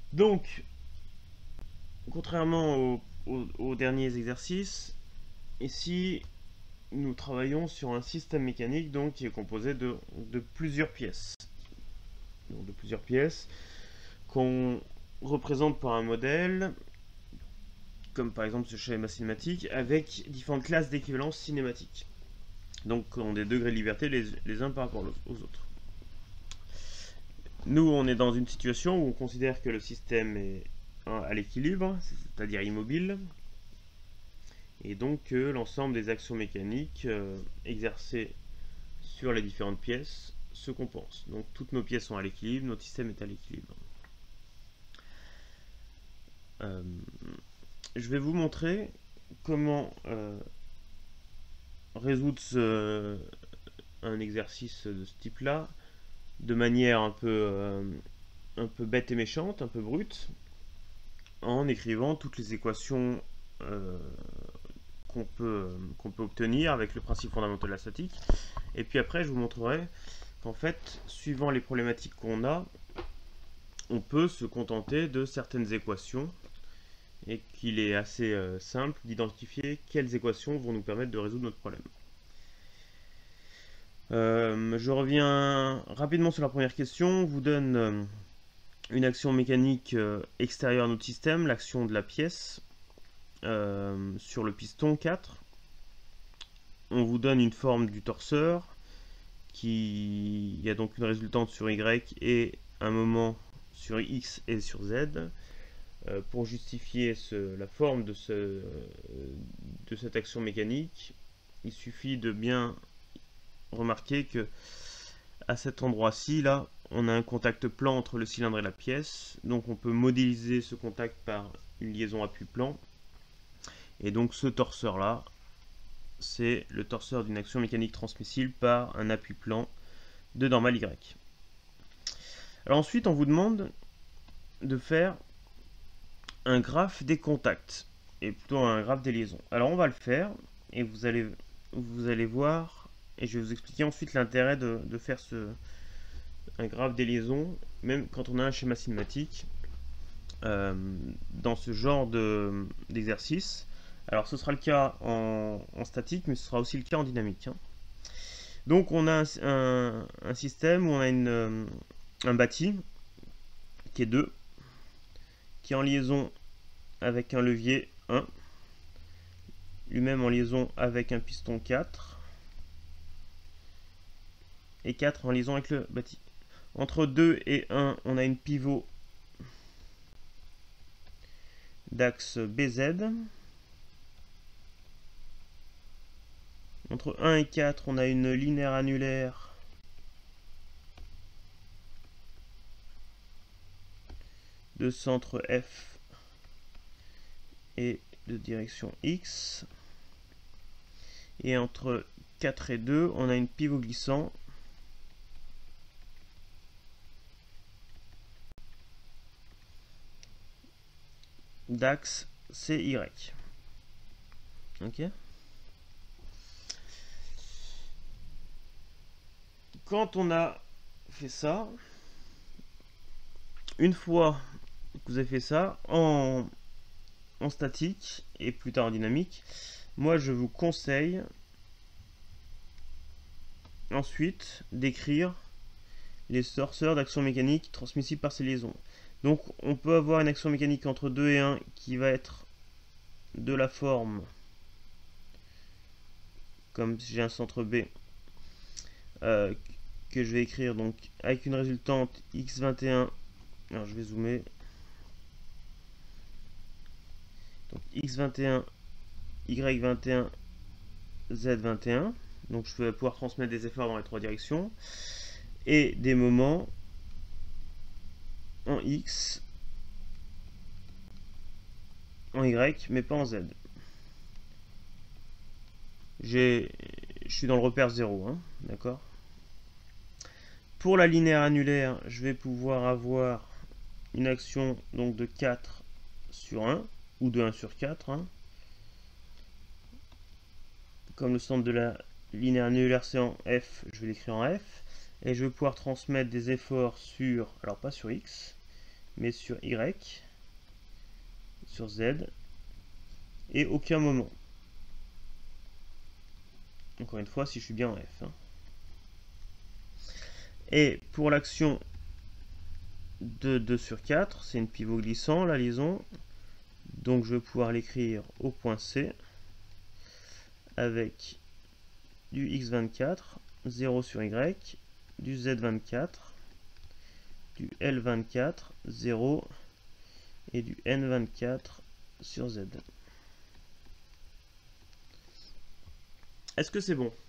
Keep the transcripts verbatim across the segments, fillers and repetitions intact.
Donc, contrairement aux, aux- aux derniers exercices, ici, nous travaillons sur un système mécanique donc, qui est composé de, de plusieurs pièces. Donc, de plusieurs pièces qu'on représente par un modèle, comme par exemple ce schéma cinématique, avec différentes classes d'équivalence cinématique. Donc, ont des degrés de liberté les, les uns par rapport aux autres. Nous, on est dans une situation où on considère que le système est à l'équilibre, c'est-à-dire immobile, et donc que l'ensemble des actions mécaniques euh, exercées sur les différentes pièces se compensent. Donc toutes nos pièces sont à l'équilibre, notre système est à l'équilibre. Euh, je vais vous montrer comment euh, résoudre ce, un exercice de ce type-là de manière un peu, euh, un peu bête et méchante, un peu brute, en écrivant toutes les équations euh, qu'on peut, qu'on peut obtenir avec le principe fondamental de la statique. Et puis après, je vous montrerai qu'en fait, suivant les problématiques qu'on a, on peut se contenter de certaines équations et qu'il est assez euh, simple d'identifier quelles équations vont nous permettre de résoudre notre problème. Euh, je reviens rapidement sur la première question. On vous donne euh, une action mécanique euh, extérieure à notre système, l'action de la pièce, euh, sur le piston quatre. On vous donne une forme du torseur, qui il y a donc une résultante sur Y et un moment sur X et sur Z. Euh, pour justifier ce, la forme de, ce, euh, de cette action mécanique, il suffit de bien remarquer que à cet endroit-ci, là, on a un contact plan entre le cylindre et la pièce. Donc on peut modéliser ce contact par une liaison appui-plan. Et donc ce torseur-là, c'est le torseur d'une action mécanique transmissible par un appui-plan de normal Y. Alors ensuite, on vous demande de faire un graphe des contacts, et plutôt un graphe des liaisons. Alors on va le faire, et vous allez, vous allez voir, et je vais vous expliquer ensuite l'intérêt de, de faire ce, un graphe des liaisons, même quand on a un schéma cinématique, euh, dans ce genre d'exercice. Alors ce sera le cas en, en statique, mais ce sera aussi le cas en dynamique. Hein. Donc on a un, un, un, système où on a une, un bâti qui est deux, qui est en liaison avec un levier un, lui-même en liaison avec un piston quatre, et quatre en liaison avec le bâti. Entre deux et un, on a une pivot d'axe B Z. Entre un et quatre, on a une linéaire annulaire de centre F et de direction X. Et entre quatre et deux, on a une pivot glissant d'axe C Y. Ok. Quand on a fait ça, une fois que vous avez fait ça, en, en statique et plus tard en dynamique, moi je vous conseille ensuite d'écrire les torseurs d'action mécanique transmissibles par ces liaisons. Donc on peut avoir une action mécanique entre deux et un qui va être de la forme, comme si j'ai un centre B, euh, que je vais écrire donc avec une résultante X vingt et un. Alors je vais zoomer. Donc X vingt et un, Y vingt et un, Z vingt et un. Donc je vais pouvoir transmettre des efforts dans les trois directions. Et des moments en X, en Y, mais pas en Z. Je suis dans le repère zéro, hein, d'accord. Pour la linéaire annulaire, je vais pouvoir avoir une action donc de quatre sur un, ou de un sur quatre. Hein. Comme le centre de la linéaire annulaire c'est en F, je vais l'écrire en F. Et je vais pouvoir transmettre des efforts sur, alors pas sur X, mais sur Y, sur Z, et aucun moment. Encore une fois, si je suis bien en F. Hein. Et pour l'action de deux sur quatre, c'est une pivot glissant, la liaison. Donc je vais pouvoir l'écrire au point C, avec du X vingt-quatre, zéro sur Y, du Z vingt-quatre, du L vingt-quatre, zéro, et du N vingt-quatre sur Z. Est-ce que c'est bon?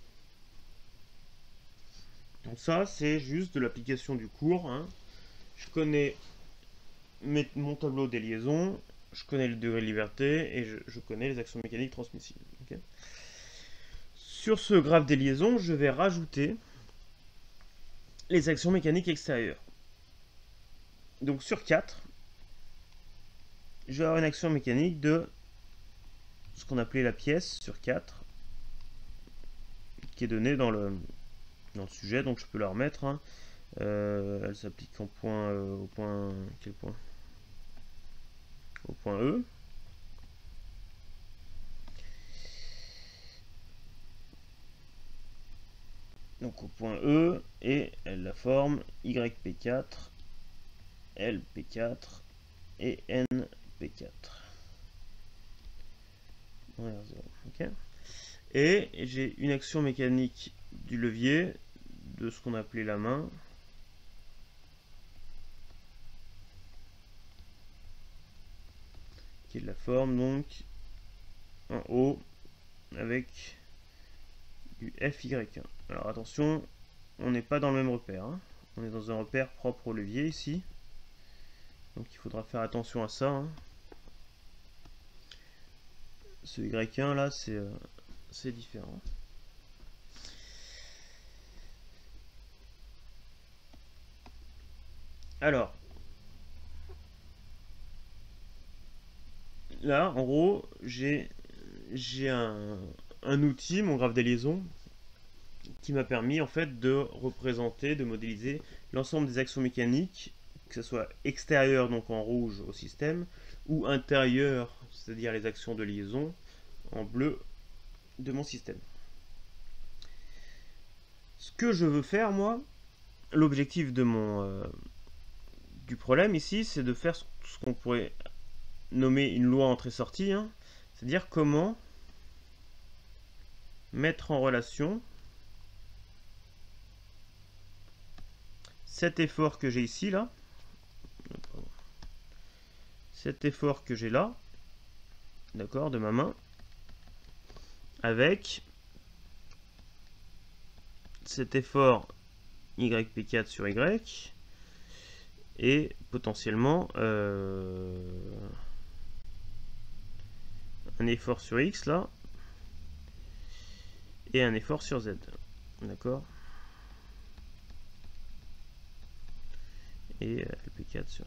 Donc ça, c'est juste de l'application du cours. Hein. Je connais mes, mon tableau des liaisons, je connais le degré de liberté, et je, je connais les actions mécaniques transmissibles. Okay. Sur ce graphe des liaisons, je vais rajouter les actions mécaniques extérieures. Donc sur quatre, je vais avoir une action mécanique de ce qu'on appelait la pièce sur quatre, qui est donnée dans le, dans le sujet, donc je peux la remettre. Hein. Euh, elle s'applique en point, euh, au point, quel point? Au point E. Donc au point E, et elle la forme Y P quatre, L P quatre et N P quatre. Okay. Et j'ai une action mécanique du levier de ce qu'on appelait la main. Qui est de la forme donc en haut avec du F Y un. Alors attention, on n'est pas dans le même repère. Hein. On est dans un repère propre au levier ici. Donc il faudra faire attention à ça. Hein. Ce Y un là, c'est euh, c'est différent. Alors, là, en gros, j'ai j'ai un, un outil, mon graphe des liaisons, qui m'a permis en fait de représenter, de modéliser l'ensemble des actions mécaniques, que ce soit extérieures, donc en rouge au système, ou intérieures, c'est-à-dire les actions de liaison, en bleu de mon système. Ce que je veux faire, moi, l'objectif de mon euh, du problème ici, c'est de faire ce qu'on pourrait nommer une loi entrée-sortie, hein, c'est-à-dire comment mettre en relation cet effort que j'ai ici, là, cet effort que j'ai là, d'accord, de ma main, avec cet effort Y P quatre sur Y, et potentiellement euh, un effort sur X, là, et un effort sur Z, d'accord, et L P quatre sur,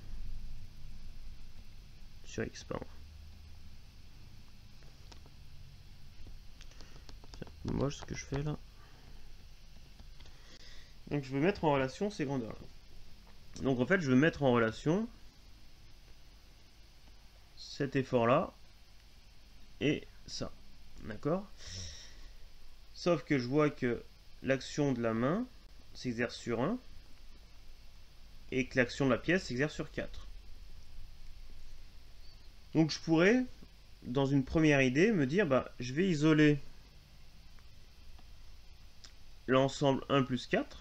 sur X, pardon. C'est un peu moche ce que je fais là. Donc je veux mettre en relation ces grandeurs là. Donc en fait je veux mettre en relation cet effort là et ça, d'accord. Sauf que je vois que l'action de la main s'exerce sur un et que l'action de la pièce s'exerce sur quatre. Donc je pourrais, dans une première idée, me dire, bah, je vais isoler l'ensemble un plus quatre,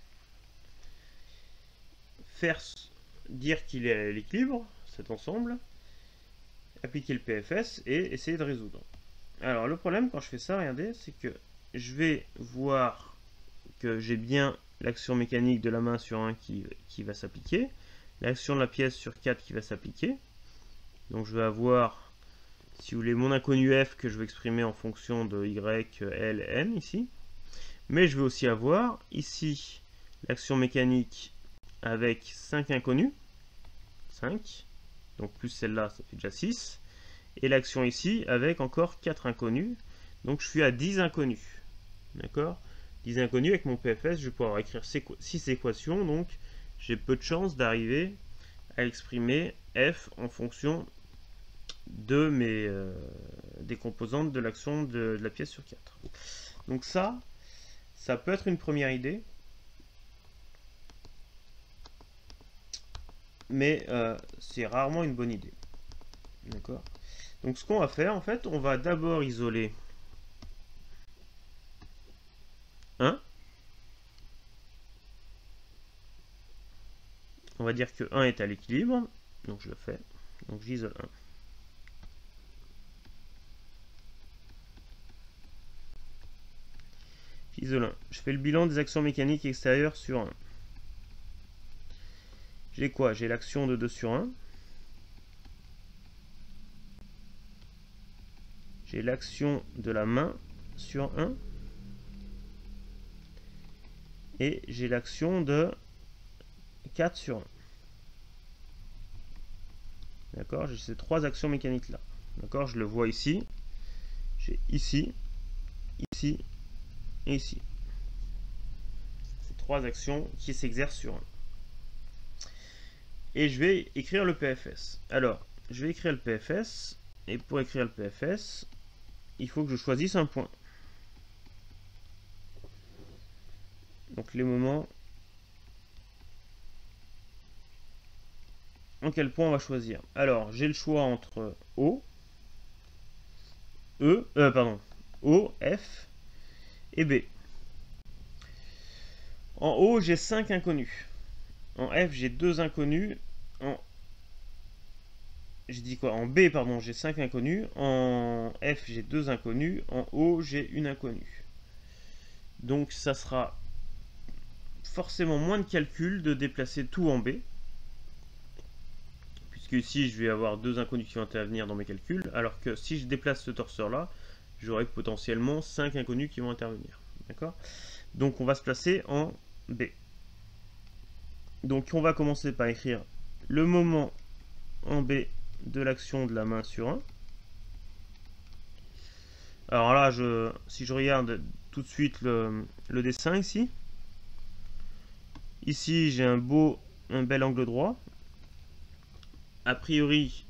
faire dire qu'il est à l'équilibre, cet ensemble, appliquer le P F S et essayer de résoudre. Alors le problème quand je fais ça, regardez, c'est que je vais voir que j'ai bien l'action mécanique de la main sur un qui, qui va s'appliquer, l'action de la pièce sur quatre qui va s'appliquer. Donc je vais avoir, si vous voulez, mon inconnu F que je vais exprimer en fonction de Y, L, N ici. Mais je vais aussi avoir ici l'action mécanique avec cinq inconnus, cinq, donc plus celle-là, ça fait déjà six. Et l'action ici avec encore quatre inconnus, donc je suis à dix inconnus. D'accord, dix inconnus avec mon P F S, je vais pouvoir écrire six équations, donc j'ai peu de chances d'arriver à exprimer f en fonction de mes euh, des composantes de l'action de, de la pièce sur quatre. Donc ça, ça peut être une première idée, mais euh, c'est rarement une bonne idée. D'accord? Donc ce qu'on va faire, en fait, on va d'abord isoler un. On va dire que un est à l'équilibre, donc je le fais. Donc j'isole un. J'isole un. Je fais le bilan des actions mécaniques extérieures sur un. J'ai quoi? J'ai l'action de deux sur un. J'ai l'action de la main sur un. Et j'ai l'action de quatre sur un. D'accord? J'ai ces trois actions mécaniques là. D'accord? Je le vois ici. J'ai ici, ici et ici. Ces trois actions qui s'exercent sur un. Et je vais écrire le P F S. Alors, je vais écrire le P F S. Et pour écrire le P F S, il faut que je choisisse un point. Donc les moments. En quel point on va choisir? Alors, j'ai le choix entre O, E, euh, pardon, O, F et B. En O, j'ai cinq inconnus. En F, j'ai deux inconnus. En j'ai dit quoi? En B, pardon, j'ai cinq inconnus. En F, j'ai deux inconnus. En O, j'ai une inconnue. Donc ça sera forcément moins de calcul de déplacer tout en B. Puisque ici, je vais avoir deux inconnus qui vont intervenir dans mes calculs. Alors que si je déplace ce torseur-là, j'aurai potentiellement cinq inconnus qui vont intervenir. D'accord? Donc on va se placer en B. Donc on va commencer par écrire le moment en B de l'action de la main sur un. Alors là, je, si je regarde tout de suite le, le dessin ici, ici j'ai un beau, un bel angle droit. A priori,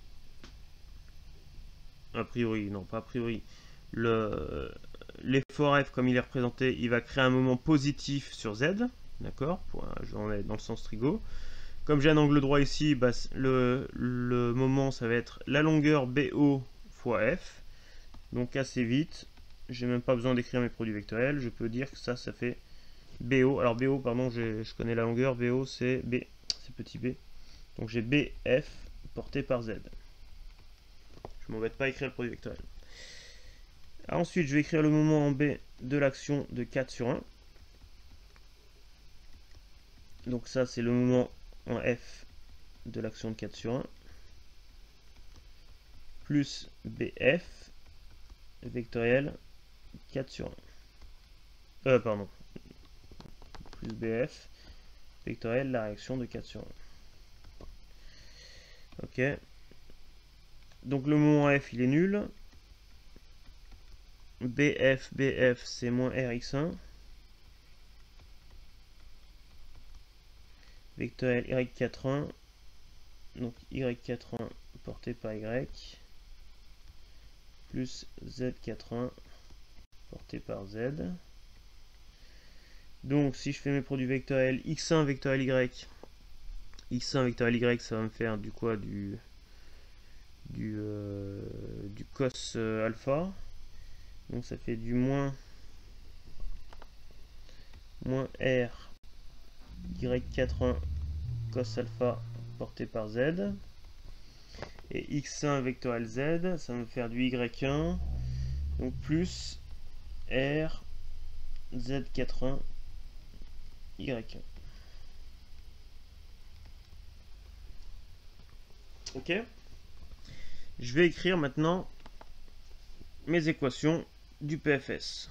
a priori, non pas a priori, le l'effort F comme il est représenté, il va créer un moment positif sur Z, d'accord, je vais en aller dans le sens trigo. Comme j'ai un angle droit ici, bah, le, le moment ça va être la longueur B O fois F. Donc assez vite, j'ai même pas besoin d'écrire mes produits vectoriels, je peux dire que ça, ça fait B O. Alors B O, pardon, je connais la longueur, B O c'est B, c'est petit b. Donc j'ai B F porté par Z. Je m'embête pas à écrire le produit vectoriel. Ensuite, je vais écrire le moment en B de l'action de quatre sur un. Donc ça, c'est le moment en F de l'action de quatre sur un. Plus B F vectoriel quatre sur un. Euh, pardon. Plus B F vectoriel la réaction de quatre sur un. Ok. Donc le moment F, il est nul. B F, B F, c'est moins R x un. Vectoriel Y quatre-vingts. Donc Y quatre-vingts porté par Y. Plus Z quatre-vingts porté par Z. Donc si je fais mes produits vectoriels x un vectoriel Y, x un vectoriel Y, ça va me faire du quoi? Du, du, euh, du cos euh, alpha. Donc ça fait du moins, moins R Y quatre-vingts cos alpha porté par Z. Et x un vectoriel Z, ça va me faire du Y un. Donc plus R Z quatre-vingts Y un. Ok. Je vais écrire maintenant mes équations du P F S.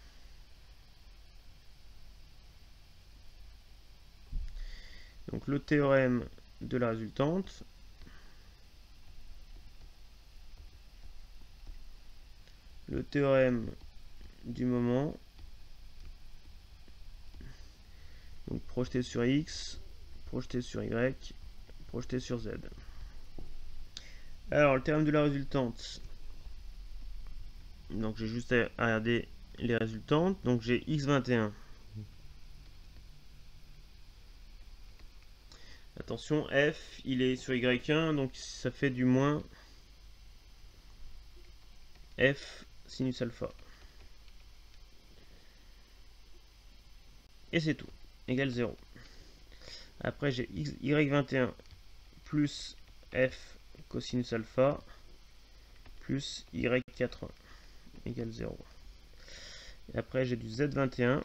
Donc le théorème de la résultante. Le théorème du moment. Donc projeté sur X, projeté sur Y, projeté sur Z. Alors, le théorème de la résultante. Donc, j'ai juste à regarder les résultantes. Donc, j'ai x vingt et un. Attention, f, il est sur y un, donc ça fait du moins f sinus alpha. Et c'est tout, égale zéro. Après, j'ai y vingt et un plus f cosinus alpha plus y quatre-vingts égale zéro. Et après, j'ai du z vingt et un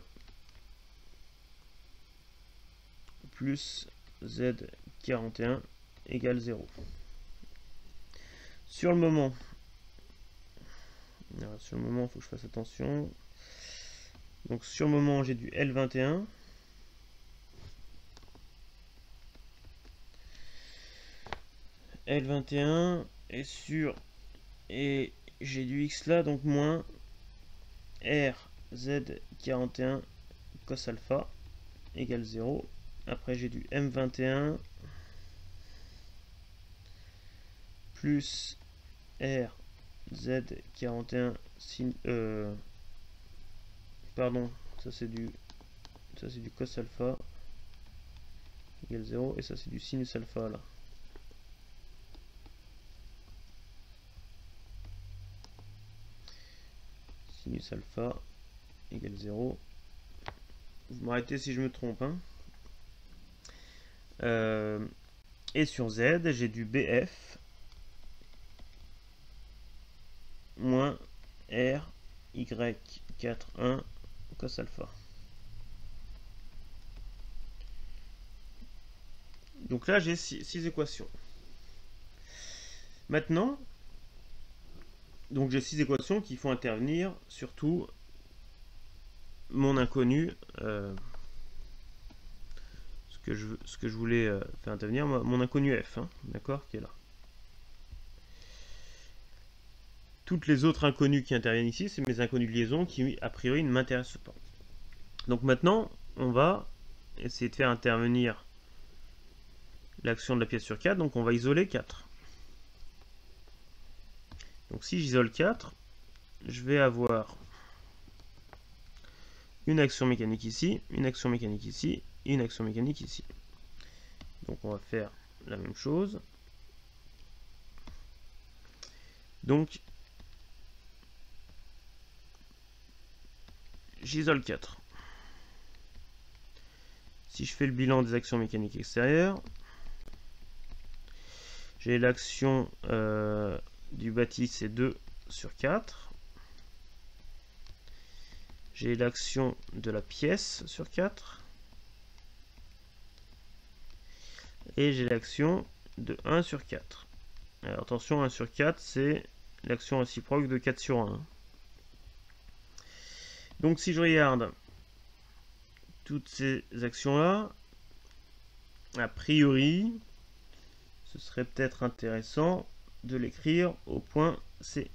plus z quarante et un égale zéro. Sur le moment, alors sur le moment, il faut que je fasse attention. Donc sur le moment, j'ai du L vingt et un. L vingt et un et sur et j'ai du X là, donc moins R Z quarante et un cos alpha égale zéro. Après j'ai du M vingt et un plus R Z quarante et un sin euh, pardon, ça c'est du ça c'est du cos alpha égale zéro et ça c'est du sinus alpha là. Sinus alpha égale zéro. Vous m'arrêtez si je me trompe. Hein. Euh, et sur Z, j'ai du B F moins R Y quatre-vingts cos alpha. Donc là, j'ai six équations. Maintenant, donc j'ai six équations qui font intervenir surtout mon inconnu, euh, ce, que je, ce que je voulais euh, faire intervenir, mon inconnu F, hein, d'accord, qui est là. Toutes les autres inconnus qui interviennent ici, c'est mes inconnus de liaison qui, a priori, ne m'intéressent pas. Donc maintenant, on va essayer de faire intervenir l'action de la pièce sur quatre, donc on va isoler quatre. Donc si j'isole quatre, je vais avoir une action mécanique ici, une action mécanique ici, et une action mécanique ici. Donc on va faire la même chose. Donc j'isole quatre. Si je fais le bilan des actions mécaniques extérieures, j'ai l'action euh, du bâti, c'est deux sur quatre. J'ai l'action de la pièce sur quatre. Et j'ai l'action de un sur quatre. Alors attention, un sur quatre, c'est l'action réciproque de quatre sur un. Donc si je regarde toutes ces actions-là, a priori, ce serait peut-être intéressant de l'écrire au point C.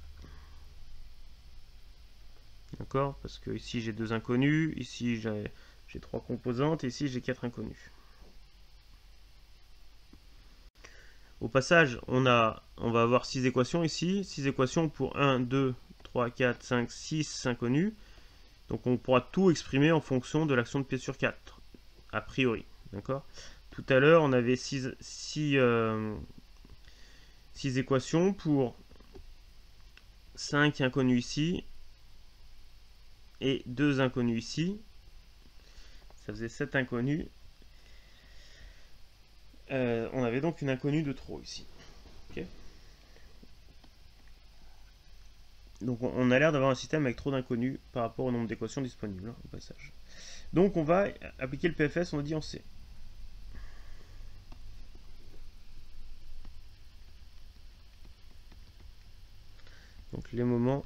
D'accord? Parce que ici j'ai deux inconnus, ici j'ai trois composantes, et ici j'ai quatre inconnus. Au passage, on, a, on va avoir six équations ici, six équations pour un, deux, trois, quatre, cinq, six inconnus. Donc on pourra tout exprimer en fonction de l'action de pièce sur quatre, a priori. D'accord? Tout à l'heure, on avait six, six, euh, six équations pour cinq inconnus ici et deux inconnus ici. Ça faisait sept inconnus. Euh, on avait donc une inconnue de trop ici. Okay. Donc on a l'air d'avoir un système avec trop d'inconnus par rapport au nombre d'équations disponibles, hein, au passage. Donc on va appliquer le P F S, on a dit en C. Donc les moments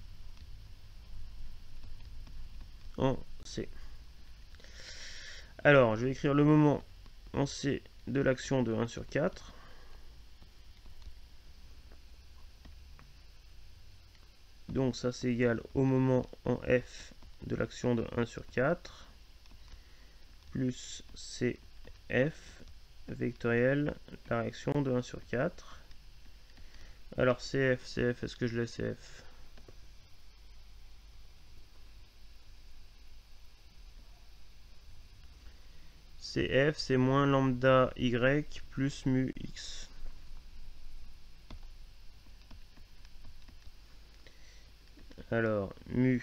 en C. Alors, je vais écrire le moment en C de l'action de un sur quatre. Donc ça c'est égal au moment en F de l'action de un sur quatre plus C F vectoriel la réaction de un sur quatre. Alors C F, C F, est-ce que je l'ai C F? C F, c'est moins lambda Y plus mu X. Alors, mu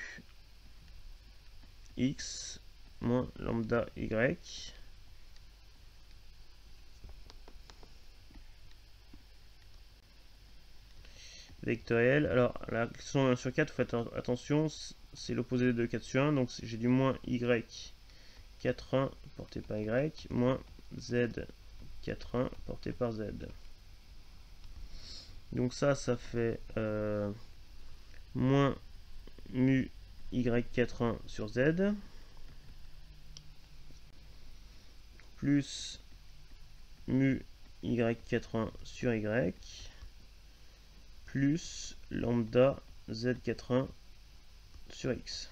X moins lambda Y. Vectoriel. Alors, la question un sur quatre, faites attention, c'est l'opposé de quatre sur un, donc j'ai du moins Y quatre un porté par Y, moins Z quatre un porté par Z. Donc ça, ça fait euh, moins mu Y quatre un sur Z, plus mu Y quatre un sur Y, plus lambda Z quatre un sur X.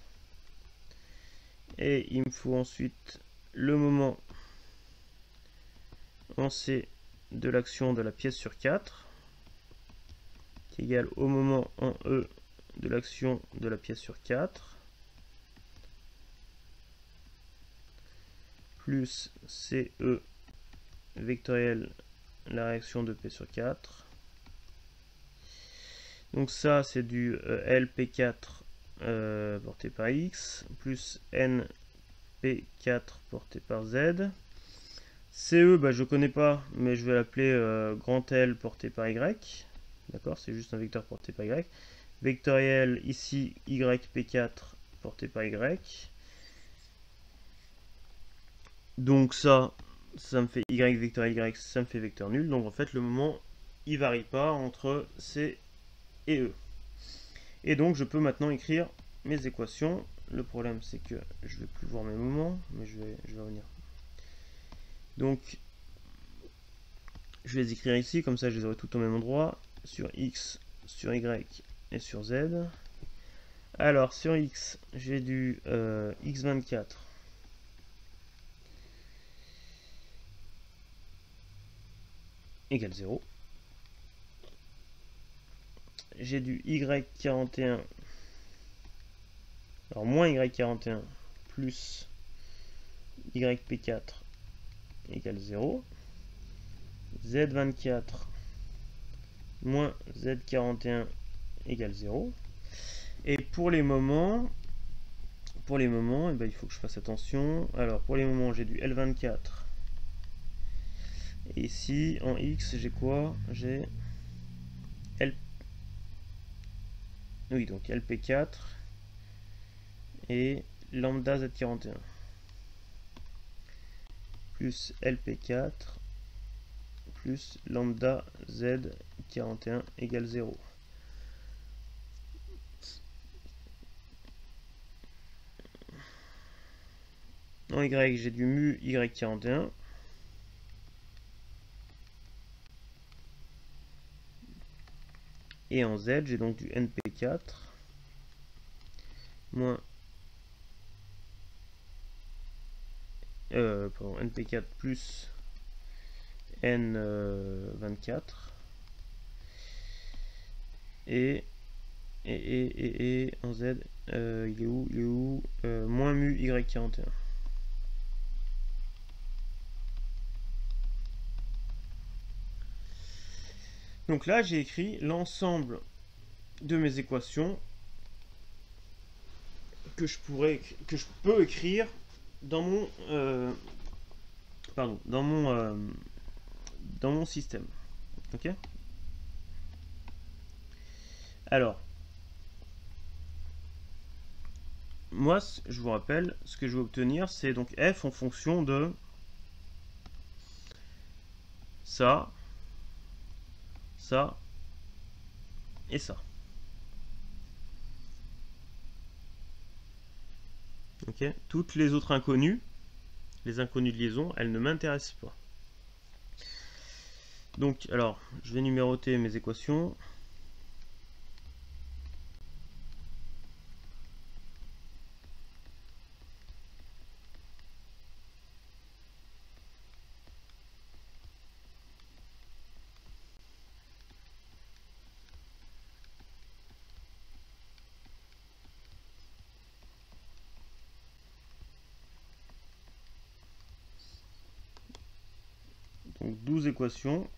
Et il me faut ensuite le moment en C de l'action de la pièce sur quatre, qui est égal au moment en E de l'action de la pièce sur quatre, plus C E vectoriel la réaction de P sur quatre. Donc ça, c'est du euh, L P quatre euh, porté par X, plus N P quatre porté par Z. C E, bah, je ne connais pas, mais je vais l'appeler euh, grand L porté par Y. D'accord, c'est juste un vecteur porté par Y. Vectoriel, ici, Y P quatre porté par Y. Donc ça, ça me fait Y vectoriel Y, ça me fait vecteur nul. Donc en fait, le moment, il varie pas entre C et E. Et donc, je peux maintenant écrire mes équations. Le problème, c'est que je ne vais plus voir mes moments, mais je vais, je vais revenir. Donc, je vais les écrire ici, comme ça je les aurai tout au même endroit, sur X, sur Y et sur Z. Alors, sur X, j'ai du euh, X vingt-quatre égale zéro. J'ai du Y quarante et un, alors moins Y quarante et un plus Y P quatre égale zéro. Z vingt-quatre moins Z quarante et un égale zéro. Et pour les moments, pour les moments, eh ben, il faut que je fasse attention. Alors pour les moments, j'ai du L vingt-quatre. Et ici, en X, j'ai quoi? J'ai L... Oui, donc L P quatre et lambda Z quarante et un. Plus L P quatre plus lambda Z quarante et un égale zéro. En Y, j'ai du mu Y quarante et un. Et en Z, j'ai donc du N P quatre moins euh, pardon, N P quatre plus N vingt-quatre. Et, et, et, et, et en Z, euh, il est où, il est où euh, moins mu Y quarante et un. Donc là, j'ai écrit l'ensemble de mes équations que je pourrais, que je peux écrire dans mon, euh, pardon, dans mon, euh, dans mon système. Ok. Alors, moi, je vous rappelle, ce que je veux obtenir, c'est donc f en fonction de ça, ça et ça. Ok. Toutes les autres inconnues, les inconnues de liaison, elles ne m'intéressent pas. Donc, alors, je vais numéroter mes équations. Donc douze équations.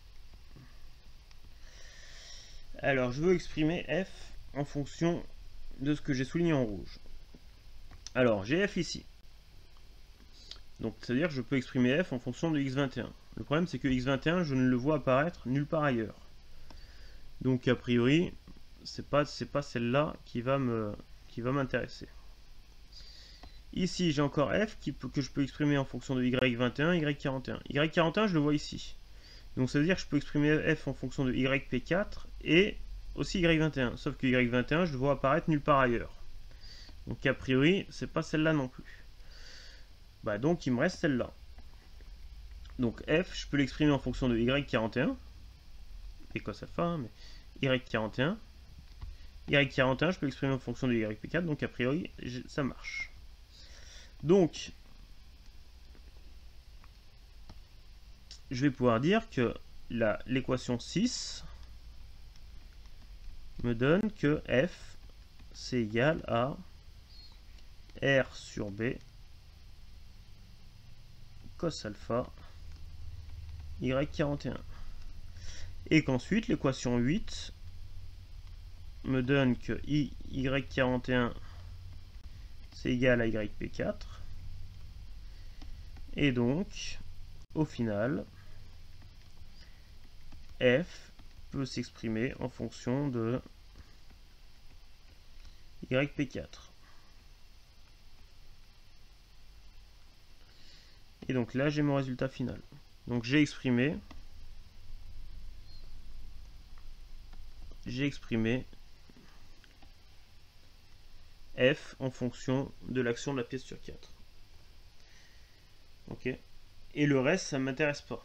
Alors je veux exprimer f en fonction de ce que j'ai souligné en rouge. Alors j'ai f ici. Donc c'est-à-dire que je peux exprimer f en fonction de x vingt et un. Le problème c'est que x vingt et un, je ne le vois apparaître nulle part ailleurs. Donc a priori, c'est pas, c'est pas celle-là qui va me, qui va m'intéresser. Ici j'ai encore f qui peut, que je peux exprimer en fonction de y vingt et un, y quarante et un. y quarante et un je le vois ici. Donc ça veut dire que je peux exprimer f en fonction de y p quatre et aussi y vingt et un. Sauf que y vingt et un je le vois apparaître nulle part ailleurs. Donc a priori c'est pas celle-là non plus. Bah donc il me reste celle-là. Donc f, je peux l'exprimer en fonction de y quarante et un, et cos alpha, hein, mais y quarante et un. y quarante et un, je peux l'exprimer en fonction de y p quatre, donc a priori ça marche. Donc je vais pouvoir dire que l'équation six me donne que f c'est égal à r sur b cos alpha y quarante et un. Et qu'ensuite l'équation huit me donne que y quarante et un c'est égal à y p quatre. Et donc, au final, f peut s'exprimer en fonction de y p quatre. Et donc là, j'ai mon résultat final. Donc j'ai exprimé, j'ai exprimé f en fonction de l'action de la pièce sur quatre. Ok. Et le reste, ça ne m'intéresse pas.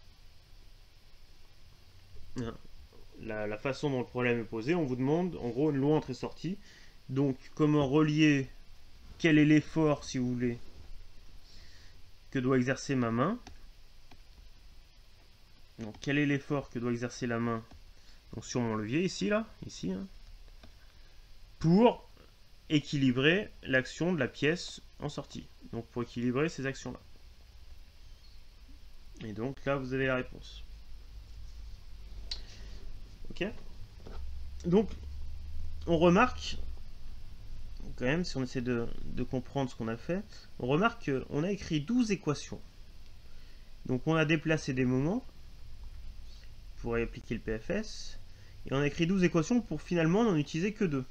La, la façon dont le problème est posé, on vous demande en gros une loi entrée-sortie. Donc comment relier, quel est l'effort, si vous voulez, que doit exercer ma main. Donc quel est l'effort que doit exercer la main, donc sur mon levier, ici, là, ici, hein, pour équilibrer l'action de la pièce en sortie. Donc pour équilibrer ces actions-là. Et donc là, vous avez la réponse. Ok. Donc, on remarque, quand même, si on essaie de, de comprendre ce qu'on a fait, on remarque qu'on a écrit douze équations. Donc on a déplacé des moments pour appliquer le P F S, et on a écrit douze équations pour finalement n'en utiliser que deux.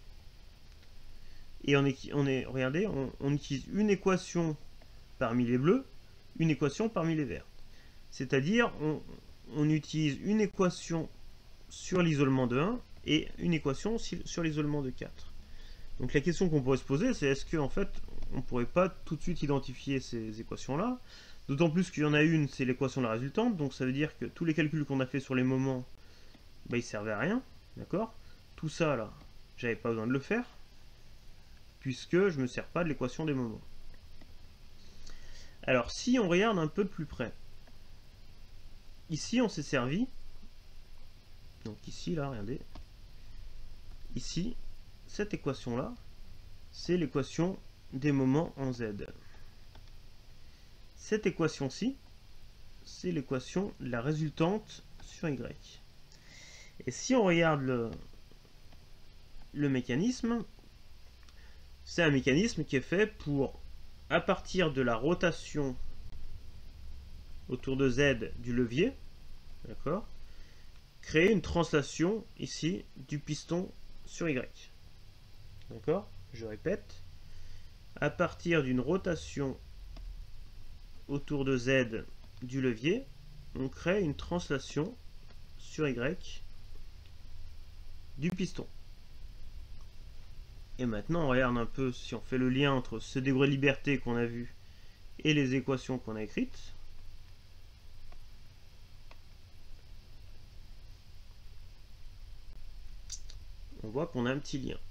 Et on est, on est regardez, on, on utilise une équation parmi les bleus, une équation parmi les verts. C'est-à-dire, on, on utilise une équation sur l'isolement de un et une équation sur l'isolement de quatre. Donc la question qu'on pourrait se poser, c'est est-ce qu'en fait, on ne pourrait pas tout de suite identifier ces équations-là? D'autant plus qu'il y en a une, c'est l'équation de la résultante, donc ça veut dire que tous les calculs qu'on a fait sur les moments, bah, ils ne servaient à rien, d'accord? Tout ça, là, j'avais pas besoin de le faire, puisque je ne me sers pas de l'équation des moments. Alors, si on regarde un peu de plus près, ici, on s'est servi, donc ici, là, regardez, ici, cette équation-là, c'est l'équation des moments en Z. Cette équation-ci, c'est l'équation de la résultante sur Y. Et si on regarde le, le mécanisme, c'est un mécanisme qui est fait pour, à partir de la rotation autour de Z du levier, d'accord, créer une translation ici du piston sur Y. D'accord? Je répète, à partir d'une rotation autour de Z du levier, on crée une translation sur Y du piston. Et maintenant, on regarde un peu si on fait le lien entre ce degré de liberté qu'on a vu et les équations qu'on a écrites. On voit qu'on a un petit lien.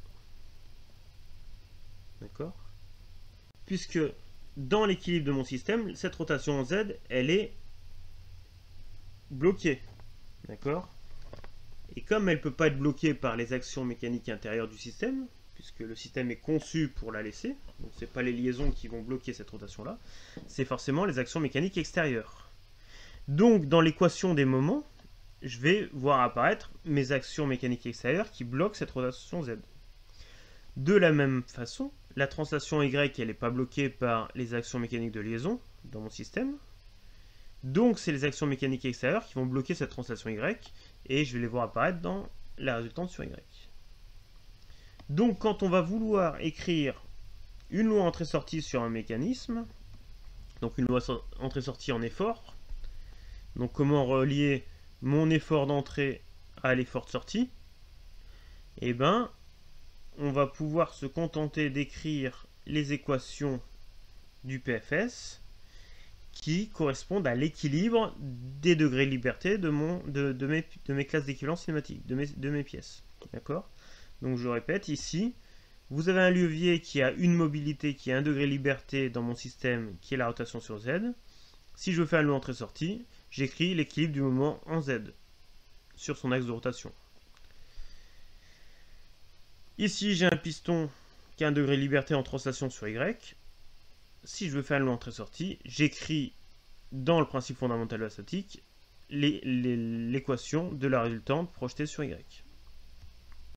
D'accord? Puisque dans l'équilibre de mon système, cette rotation en Z, elle est bloquée. D'accord? Et comme elle ne peut pas être bloquée par les actions mécaniques intérieures du système, puisque le système est conçu pour la laisser, donc ce n'est pas les liaisons qui vont bloquer cette rotation-là, c'est forcément les actions mécaniques extérieures. Donc, dans l'équation des moments, je vais voir apparaître mes actions mécaniques extérieures qui bloquent cette rotation Z. De la même façon, la translation Y, elle n'est pas bloquée par les actions mécaniques de liaison dans mon système. Donc, c'est les actions mécaniques extérieures qui vont bloquer cette translation Y, et je vais les voir apparaître dans la résultante sur Y. Donc, quand on va vouloir écrire une loi entrée-sortie sur un mécanisme, donc une loi entrée-sortie en effort, donc comment relier mon effort d'entrée à l'effort de sortie, eh bien, on va pouvoir se contenter d'écrire les équations du P F S qui correspondent à l'équilibre des degrés de liberté de, mon, de, de, mes, de mes classes d'équivalence cinématique, de mes, de mes pièces. D'accord? Donc je répète, ici, vous avez un levier qui a une mobilité, qui a un degré de liberté dans mon système, qui est la rotation sur Z. Si je veux faire une loi entrée-sortie, j'écris l'équilibre du moment en Z sur son axe de rotation. Ici, j'ai un piston qui a un degré de liberté en translation sur Y. Si je veux faire une loi entrée-sortie, j'écris dans le principe fondamental de la statique l'équation de la résultante projetée sur Y.